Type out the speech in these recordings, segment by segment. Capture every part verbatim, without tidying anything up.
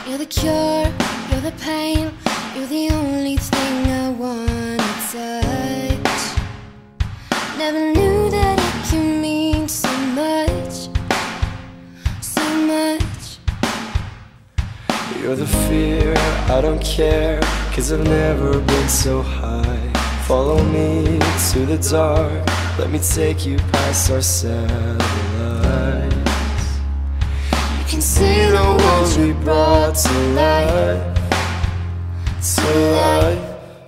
You're the cure, you're the pain, you're the only thing I wanna touch. Never knew that it can mean so much, so much. You're the fear, I don't care, 'cause I've never been so high. Follow me to the dark, let me take you past our satellites. You can see the worlds we brought to life, to life.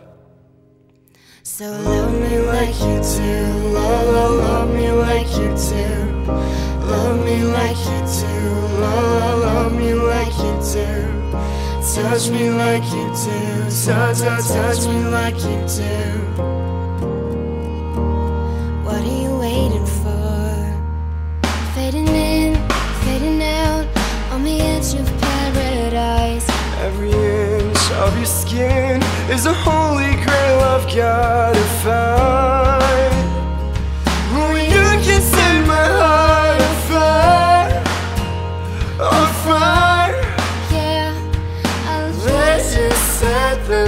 So love me like you do, love, love, love me like you do. Love me like you do, love, love, love me like you do. Touch me like you do, touch, touch, touch me like you do. What are you waiting for? Fading in, fading out, on the edge of paradise. Every inch of your skin is a holy grail I've gotta find. Oh, you can set my heart on fire, on fire. Yeah, I'll Let's just set the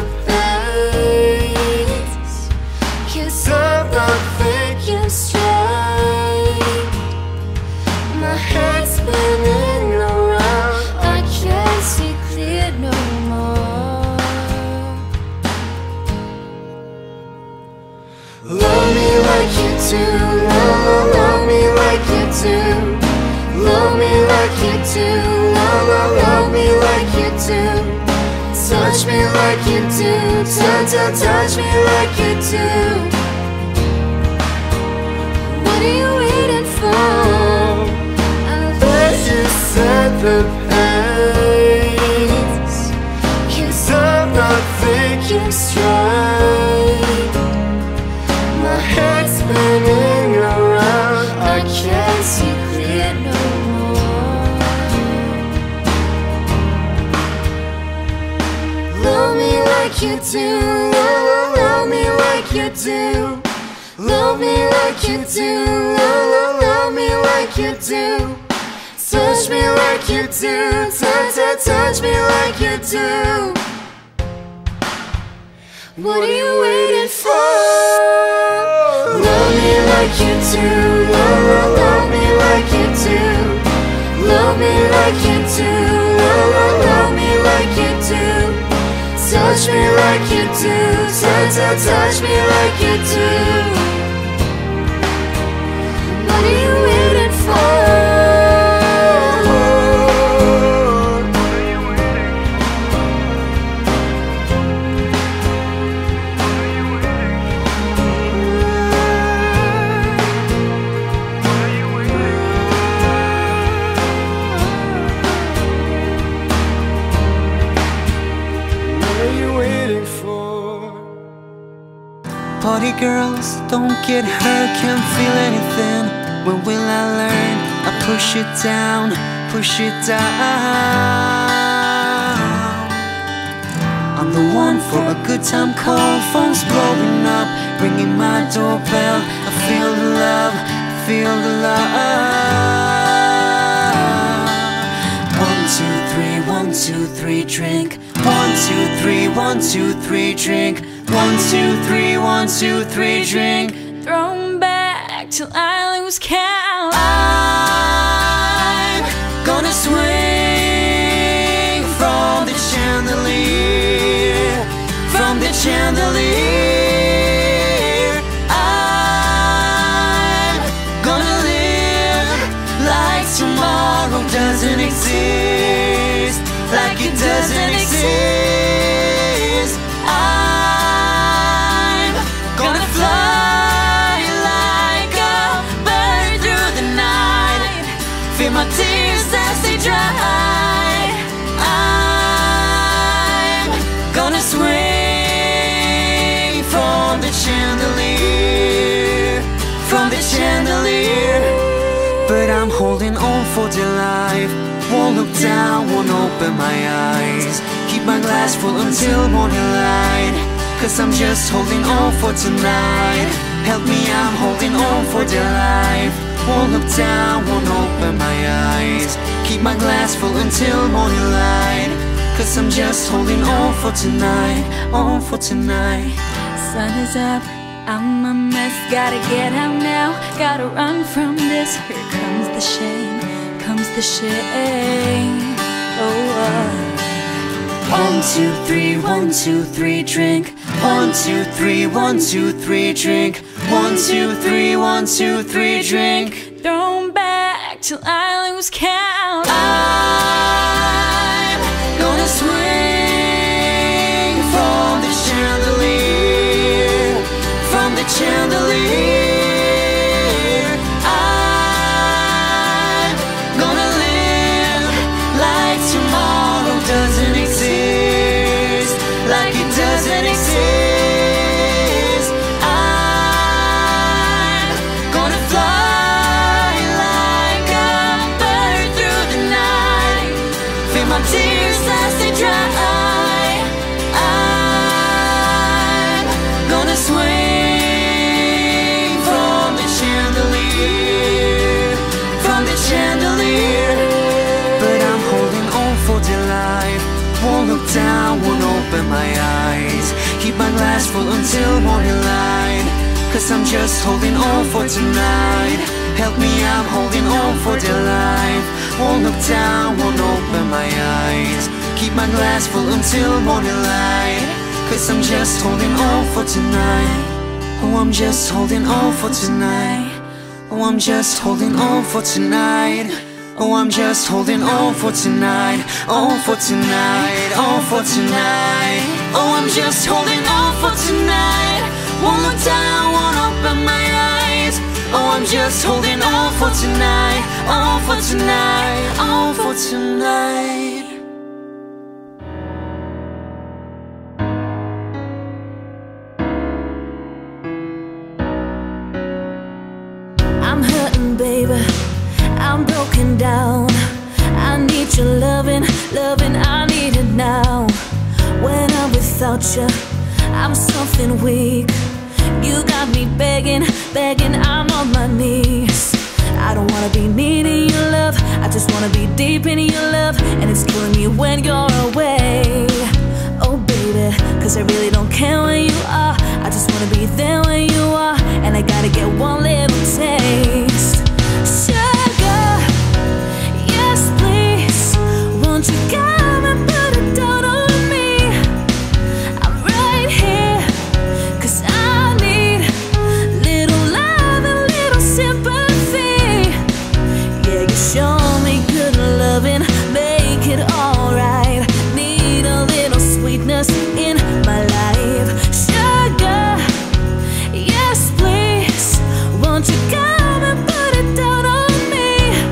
pace, 'cause I'm not thinking straight. my head's spinning around, I can't see clear no more. Love me like you do, love, love, love me like you do. Love me like you do, love, love, love me like you do. Touch me like you do, touch, touch, touch me like you do. What are you waiting for? I'll Let's just set the pace, 'cause I'm not thinking straight. My head's spinning around, I can't see clear no more. love me like you do, love, love me like you do. Love me like you do, love, love, love me like you do. Touch me like you do, touch, touch, touch me like you do. What are you waiting for? Love me like you do, love, love, love me like you do. Love me like you do, love, love, love me like you do. Touch me like you do, touch, touch, touch me like you do. What are you waiting for? Party girls, don't get hurt, can't feel anything. When will I learn? I push it down, push it down. I'm the one for a good time call, phone's blowing up, ringing my doorbell. I feel the love, I feel the love. One, two, three, one, two, three, drink. One, two, three, one, two, three, drink. One, two, three, one, two, three, drink. Thrown back till I lose count. I'm gonna swing from the chandelier, from the chandelier. I'm gonna live like tomorrow doesn't exist, like it doesn't exist. I'm gonna fly like a bird through the night, feel my tears as they dry. I'm gonna swing from the chandelier, from the chandelier. But I'm holding on for dear life, won't look down, won't open my eyes. Keep my glass full until morning light, 'cause I'm just holding on for tonight. Help me, I'm holding on for dear life. Won't look down, won't open my eyes. Keep my glass full until morning light. cause I'm just holding on for tonight, on for tonight. Sun is up, I'm a mess, gotta get out now, gotta run from this. Here comes the shame, comes the shame. Oh, uh. One, two, three, one, two, three, drink. One, two, three, one, two, three, drink. One, two, three, one, two, three, drink. Thrown back till I lose count. I'm gonna swing from the chandelier, from the chandelier. I'm gonna live like tomorrow doesn't exist, like it doesn't exist. I'm gonna fly like a bird through the night, feel my tears as they dry. I'm gonna swing from the chandelier, from the chandelier. But I'm holding on for dear life, won't look down, won't open my eyes. Keep my glass full until morning light, cause I'm just holding on for tonight. Help me, I'm holding on for dear life. Won't look down, won't open my eyes. Keep my glass full until morning light, cause I'm just holding on for tonight. Oh, I'm just holding on for tonight. Oh, I'm just holding on for tonight. Oh, I'm just holding on for tonight. On for tonight, on for tonight. Oh, I'm just holding on for tonight. Won't look down, won't open my eyes. Oh, I'm just holding on for tonight. On for tonight, on for tonight. I'm hurting, baby, I'm broken down. I need your loving, loving, I need it now. When I'm without you, I'm something weak. You got me begging, begging, I'm on my knees. I don't wanna be needing your love, I just wanna be deep in your love. And it's killing me when you're away. Oh baby, cause I really don't care where you are, I just wanna be there when you are. And I gotta get one little taste. Sugar, yes please, won't you come and put it down on me? I'm right here, cause I need little love and little sympathy. Yeah, you show me good loving, make it alright. Need a little sweetness in my life. Sugar, yes please, won't you come and put it down on me?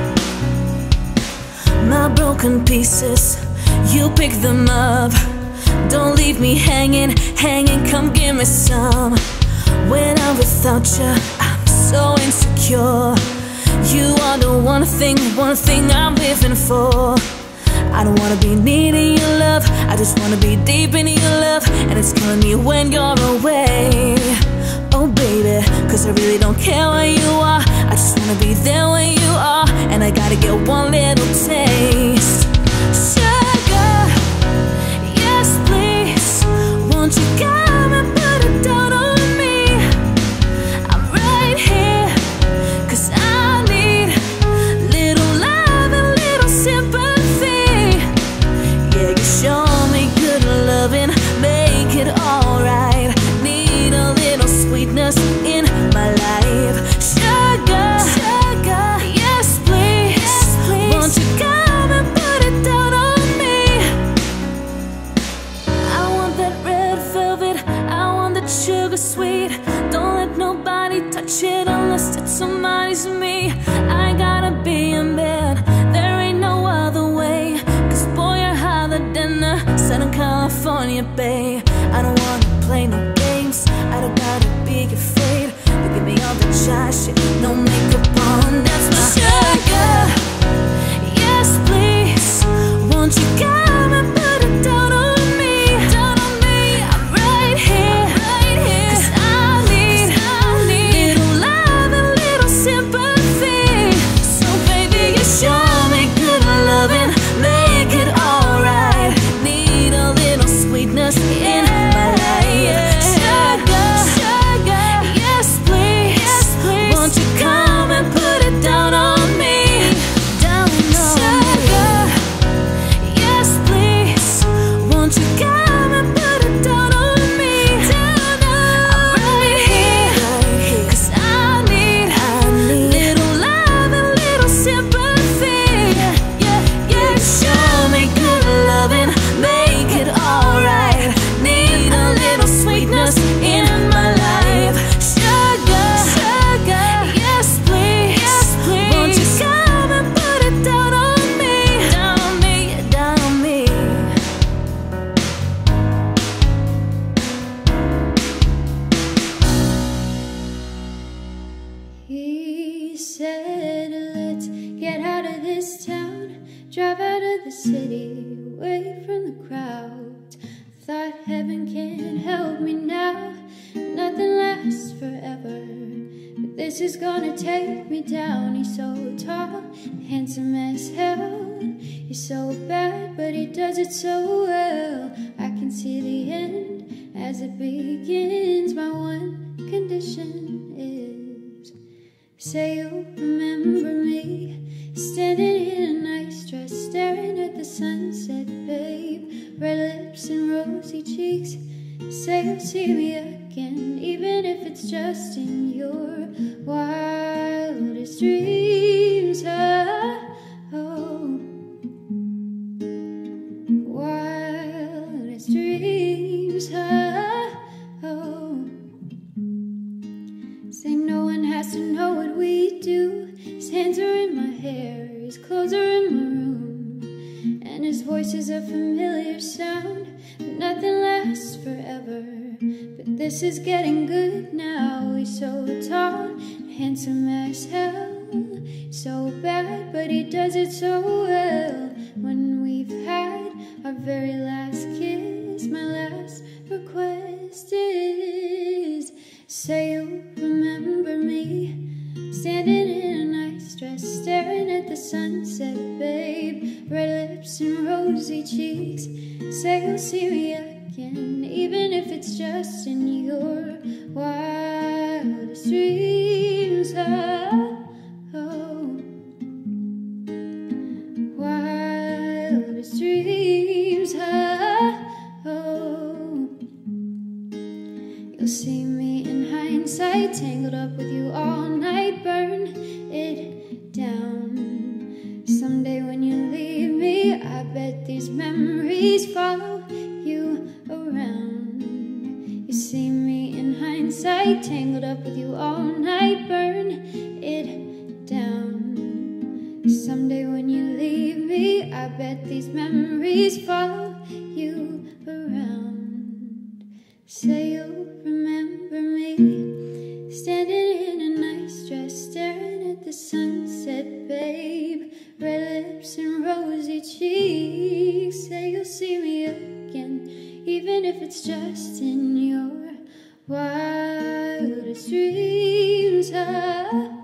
My broken pieces, you pick them up. Don't leave me hanging, hanging, come give me some. When I'm without you, I'm so insecure. You are the one thing, one thing I'm living for. I don't wanna be needing your love, I just wanna be deep in your love. And it's killing me when you're away. Oh baby, cause I really don't care where you are, I just wanna be there when you are. And I gotta get one little taste. Sugar, yes please, won't you come and put it down on me? I'm right here, cause I need little love and little sympathy. Yeah, you show me good loving, make it alright. Need a little sweetness in my life. Sugar, sugar, yes please, yes, please. Won't you come and put it down on me? I want that red velvet, I want that sugar sweet. Don't let nobody touch it unless it's somebody's me. I gotta be a man, there ain't no other way. Cause boy, you're hotter than a Southern California bay. I don't wanna play no games, I don't gotta be afraid. You give me all the shy shit, no makeup on, that's my sugar. Yes please, won't you come and put it down on me? Down on me, I'm right here, right here. Cause I need, Cause I need little love and little sympathy. So baby, you show me good loving, make it alright. Need the crowd. Thought heaven can't help me now. Nothing lasts forever, but this is gonna take me down. He's so tall, handsome as hell. He's so bad, but he does it so well. I can see the end as it begins. My one condition is, say you'll remember me, standing in a nice dress, staring at the sunset, babe. Red lips and rosy cheeks. Say you'll see me again, even if it's just in your wildest dreams. Oh, oh. Wildest dreams. Oh, oh. Say no one has to know what we do. His hands are in my hair, his clothes are in my room, and his voice is a familiar sound. But nothing lasts forever, but this is getting good now. He's so tall, handsome as hell. So bad, but he does it so well. When we've had our very last kiss, my last request is, say you'll remember me, standing in a nice dress, staring at the sunset, babe. Red lips and rosy cheeks. Say you'll see me again, even if it's just in your wildest dreams. Oh, oh. Wildest dreams. Oh, oh. You'll see me in hindsight, tangled up with you all night, burn it down. Someday when you leave me, I bet these memories follow you around. You see me in hindsight, tangled up with you all night, burn it down. Someday when you leave me, I bet these memories follow you around. Say you'll remember me, standing in a nice dress, staring at the sunset, babe. Red lips and rosy cheeks. Say you'll see me again, even if it's just in your wildest dreams. Oh.